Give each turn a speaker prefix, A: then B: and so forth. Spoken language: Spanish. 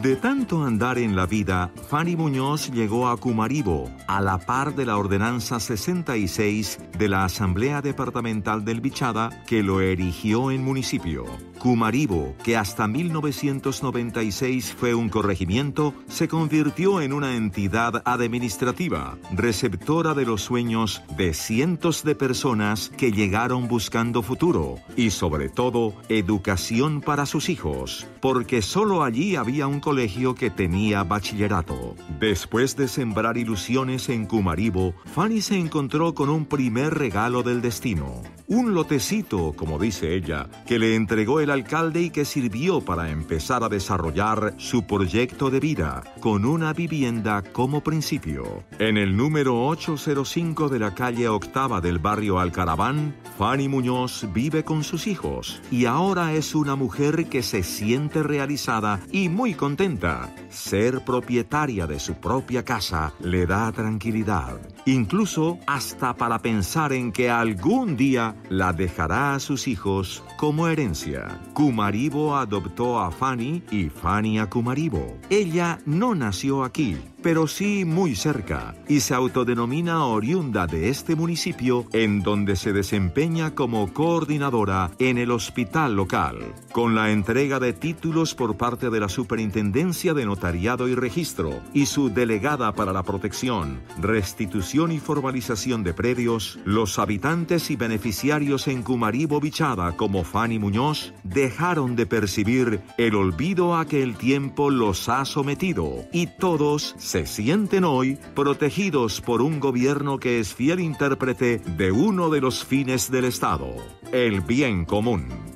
A: De tanto andar en la vida, Fanny Muñoz llegó a Cumaribo, a la par de la Ordenanza 66 de la Asamblea Departamental del Bichada, que lo erigió en municipio. Cumaribo, que hasta 1996 fue un corregimiento, se convirtió en una entidad administrativa, receptora de los sueños de cientos de personas que llegaron buscando futuro y, sobre todo, educación para sus hijos, porque solo allí había un colegio que tenía bachillerato. Después de sembrar ilusiones en Cumaribo, Fanny se encontró con un primer regalo del destino. Un lotecito, como dice ella, que le entregó el alcalde y que sirvió para empezar a desarrollar su proyecto de vida, con una vivienda como principio. En el número 805 de la calle Octava del barrio Alcaraván, Fanny Muñoz vive con sus hijos y ahora es una mujer que se siente realizada y muy contenta. Ser propietaria de su propia casa le da tranquilidad, incluso hasta para pensar en que algún día la dejará a sus hijos como herencia. Cumaribo adoptó a Fanny y Fanny a Cumaribo. Ella no nació aquí, pero sí muy cerca, y se autodenomina oriunda de este municipio, en donde se desempeña como coordinadora en el hospital local, con la entrega de títulos por parte de la Superintendencia de Notariado y Registro y su delegada para la protección, restitución y formalización de predios. Los habitantes y beneficiarios en Cumaribo Bichada, como Fanny Muñoz, dejaron de percibir el olvido a que el tiempo los ha sometido, y todos se sienten hoy protegidos por un gobierno que es fiel intérprete de uno de los fines del Estado, el bien común.